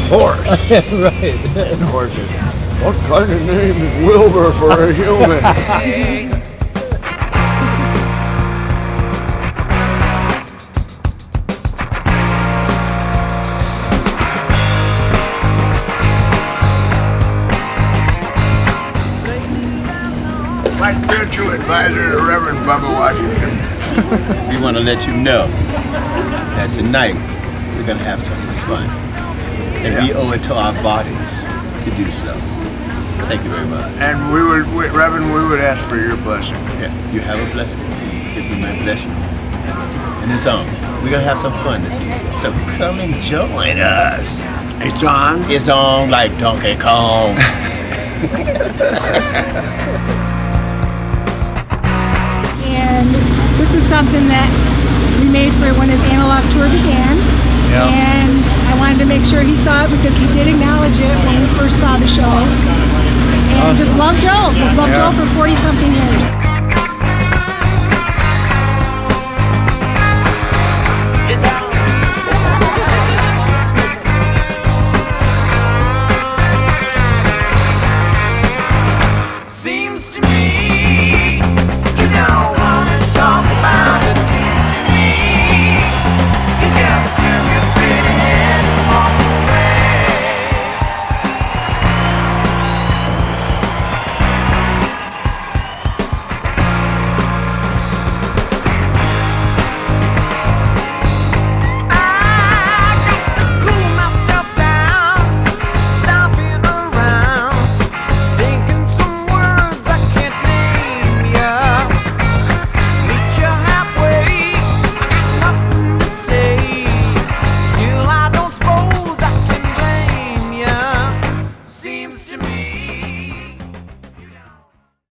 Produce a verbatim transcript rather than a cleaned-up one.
horse. Right. And horses. What kind of name is Wilbur for a human? My spiritual advisor, the Reverend Bubba Washington. We want to let you know that tonight we're going to have some fun. And yeah. we owe it to our bodies to do so. Thank you very much. And we would, we, Reverend, we would ask for your blessing. Yeah, you have a blessing. If we might bless you. And it's on. We're going to have some fun this evening. So come and join us. It's on? It's on like Donkey Kong. And this is something that we made for when his analog tour began. Yep. And I wanted to make sure he saw it because he did acknowledge it when we first saw the show. And just love Joe. We've loved Joe for forty something years.